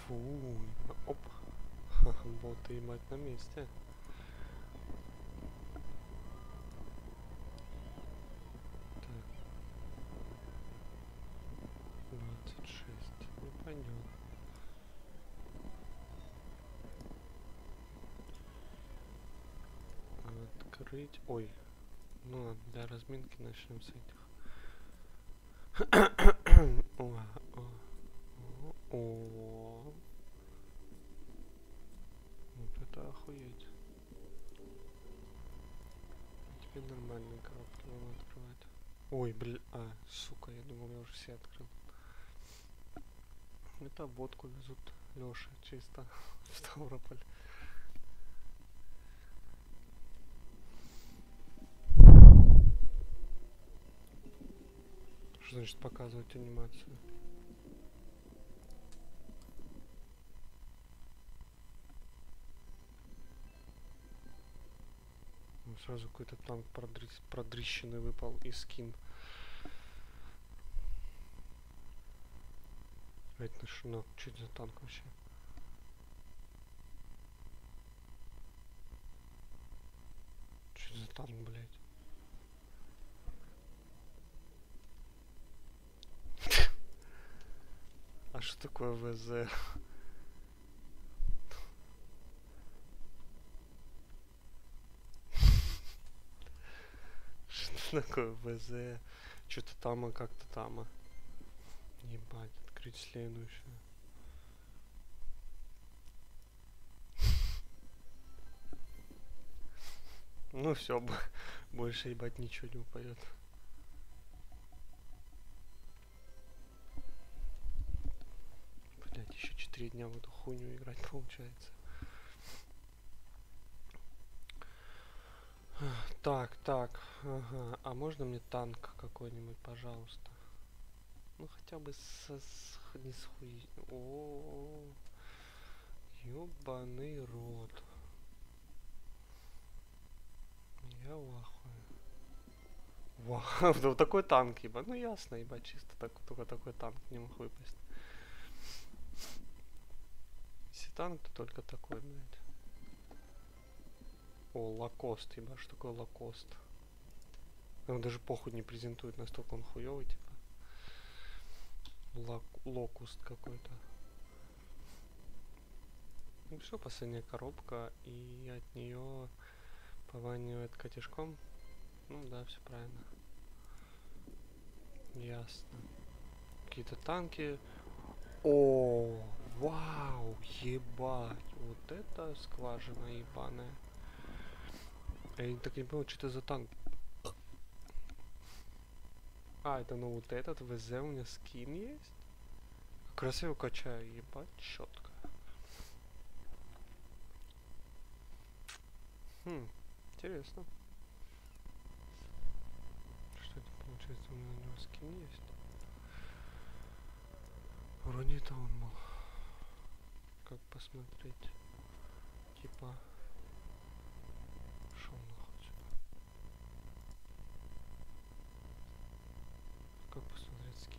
Фу, оп. Боты ебать на месте. Так, 26. Не пойдет. Открыть. Ой. Ну ладно, для разминки начнем с этих. О. Вот это охуеть. Теперь нормальные коробки надо открывать. Ой, блин. Сука, я думал, я уже все открыл. Это водку везут. Лёша, чисто. В Ставрополь. Что значит показывать анимацию? Ну, сразу какой-то танк продрищенный выпал и скин. Это что это за танк вообще? Что это за танк, блядь? А что такое ВЗ? Что такое ВЗ? Что-то там, как-то там. Ебать, открыть следующую. Ну все, больше ебать ничего не упадет. Блять, еще 4 дня в эту хуйню играть получается. Так, ага. А можно мне танк какой-нибудь, пожалуйста? Ну хотя бы не с хуй. О, ёбаный рот. Я в ахуе. Вау, вот такой танк, ебать. Ну ясно, ебать, чисто только такой танк не мог выпасть. Если танк, то только такой, блядь. О, лакост, ебать, что такое лакост? Он даже похуй не презентует, настолько он хуёвый, типа. Локуст какой-то. Ну все, последняя коробка, и от нее пованивает котишком. Ну да, все правильно. Ясно. Какие-то танки. О, вау, ебать. Вот это скважина ебаная. Я так не понял, что это за танк. Это ну вот этот ВЗ у меня скин есть. Как раз я его качаю, ебать, четко. Интересно. Что это получается? У меня на него скин есть. Вроде это он был. Как посмотреть? Типа. Шел нахуй сюда. Как посмотреть скин?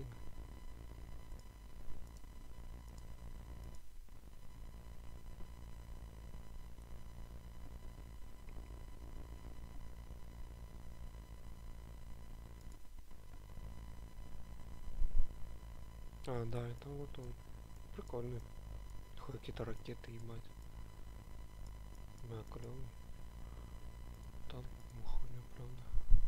Да, это вот он. Прикольный. Хоть какие-то ракеты, ебать. Да, клевый. Там хуйня, правда.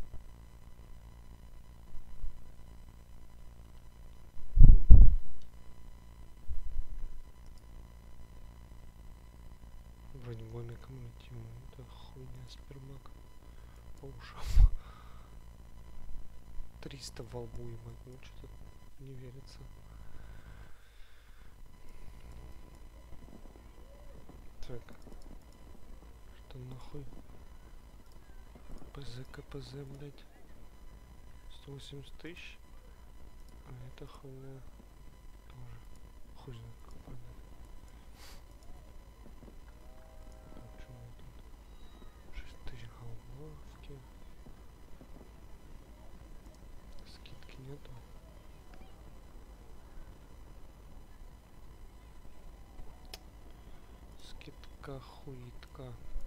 Бронебойный коммунитив. Это хуйня спермак. По ушам. 300 во лбу, ебать. Ну что-то не верится. Так. Что нахуй? ПЗ, КПЗ, блять. 180 тысяч. А это хуйня. Тоже. Хуй знает, как понять. Так, что у меня тут? 6 тысяч головки. Скидки нету. хуитка.